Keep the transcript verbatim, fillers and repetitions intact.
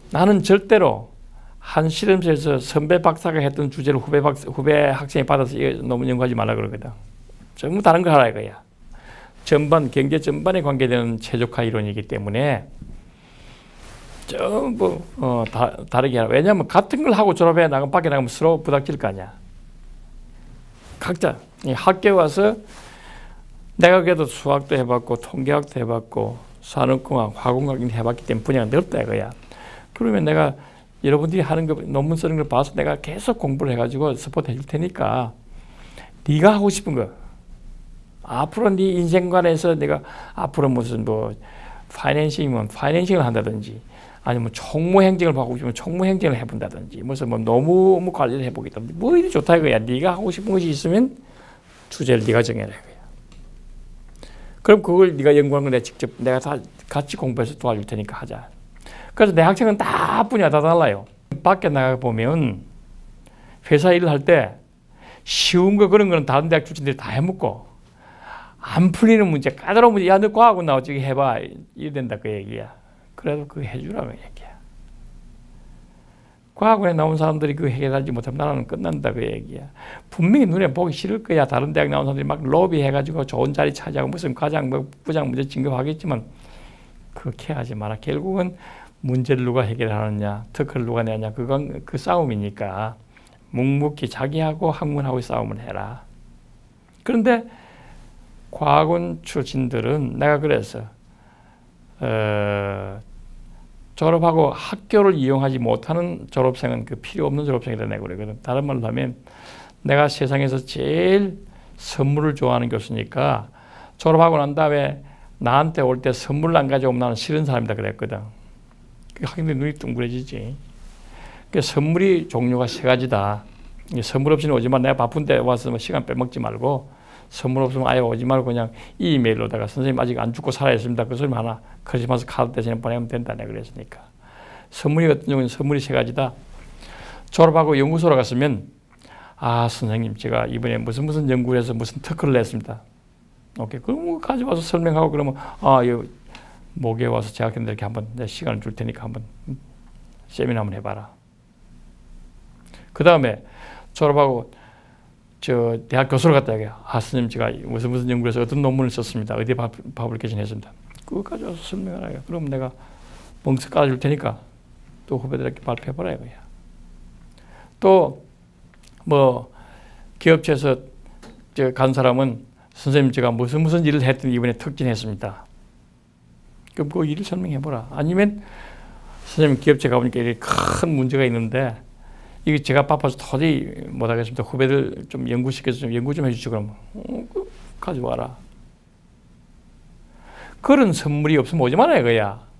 나는 절대로 한 실험실에서 선배 박사가 했던 주제를 후배 박사, 후배 학생이 받아서 논문 연구하지 말라 그러거든. 전부 다른 거 하라 이거야. 전반, 경제 전반에 관계되는 최적화 이론이기 때문에 전부 어, 다, 다르게 하라. 왜냐하면 같은 걸 하고 졸업해 나가면 밖에 나가면 서로 부닥칠 거 아니야. 각자 학교에 와서 내가 그래도 수학도 해봤고 통계학도 해봤고 산업공학, 화공학 해봤기 때문에 분야가 넓다 이거야. 그러면 내가 여러분들이 하는 거 논문 쓰는 걸 봐서 내가 계속 공부를 해가지고 서포트 해줄 테니까 네가 하고 싶은 거 앞으로 네 인생관에서 내가 앞으로 무슨 뭐 파이낸싱이면 파이낸싱을 한다든지 아니면 총무행정을 하고 싶으면 총무행정을 해본다든지 무슨 뭐 노무 관리를 해보겠다든지 뭐 이리 좋다 이거야. 네가 하고 싶은 것이 있으면 주제를 네가 정해라 이거야. 그럼 그걸 네가 연구하는 거 내가 직접 내가 다 같이 공부해서 도와줄 테니까 하자. 그래서 내 학생은 다 분야 다 달라요. 밖에 나가 보면 회사 일을 할 때 쉬운 거 그런 거는 다른 대학 출신들이 다 해먹고 안 풀리는 문제, 까다로운 문제, 야 너 과학은 나오지 해봐 이래 된다 그 얘기야. 그래도 그거 해주라고 얘기야. 과학원에 나온 사람들이 그거 해결하지 못하면 나라는 끝난다 그 얘기야. 분명히 눈에 보기 싫을 거야. 다른 대학 나온 사람들이 막 로비 해가지고 좋은 자리 차지하고 무슨 과장, 뭐 부장 문제 진급하겠지만 그렇게 하지 마라. 결국은 문제를 누가 해결하느냐, 특허를 누가 내냐, 그건 그 싸움이니까 묵묵히 자기하고 학문하고 싸움을 해라. 그런데 과학원 출신들은 내가 그래서 어, 졸업하고 학교를 이용하지 못하는 졸업생은 그 필요 없는 졸업생이라 내가 그러거든. 다른 말로 하면 내가 세상에서 제일 선물을 좋아하는 교수니까 졸업하고 난 다음에 나한테 올 때 선물을 안 가져오면 나는 싫은 사람이다 그랬거든. 학생들이 눈이 둥그레지지. 그 선물이 종류가 세 가지다. 선물 없이는 오지 마. 내가 바쁜데 와서 시간 빼먹지 말고 선물 없으면 아예 오지 말고 그냥 이메일로다가 선생님 아직 안 죽고 살아있습니다. 그 소리 하나 크리스마스 카드 대신에 보내면 된다. 내가 그랬으니까. 선물이 어떤 경우는 선물이 세 가지다. 졸업하고 연구소로 갔으면 아 선생님 제가 이번에 무슨 무슨 연구를 해서 무슨 특허를 냈습니다. 오케이. 그럼 가져와서 설명하고 그러면 아 이 목에 와서 재학생들에게 한번 내 시간을 줄 테니까 한번 세미나 한번 해봐라. 그 다음에 졸업하고 저 대학 교수로 갔다 얘기해. 아 선생님 제가 무슨 무슨 연구를 해서 어떤 논문을 썼습니다. 어디에 퍼블리케이션 했습니다. 그거 가져와서 설명을 해요. 그럼 내가 멍석 깔아줄 테니까 또 후배들에게 발표해보라 이거야. 또 뭐 기업체에서 간 사람은 선생님 제가 무슨 무슨 일을 했더니 이번에 특진했습니다. 그럼 그 일을 설명해보라. 아니면 선생님 기업체 가보니까 이렇게 큰 문제가 있는데 이게 제가 바빠서 도저히 못하겠습니다. 후배들 좀 연구시켜서 좀 연구 좀 해주시죠. 그러면 어, 가져와라. 그런 선물이 없으면 오지 마라 이거야.